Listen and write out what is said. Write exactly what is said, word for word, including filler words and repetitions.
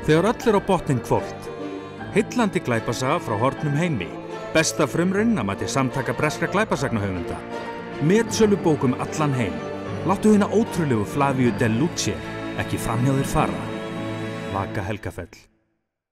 Þegar öll er á botninn hvolft. Heillandi glæpasaga frá horfnum heimi. Besta frumraun að mati samtaka breskra glæpasagnahöfunda. Metsölubók um allan heim. Láttu hina ótrúlegu Flavíu Del Luce ekki framhjá þér fara. Vaka Helgafell.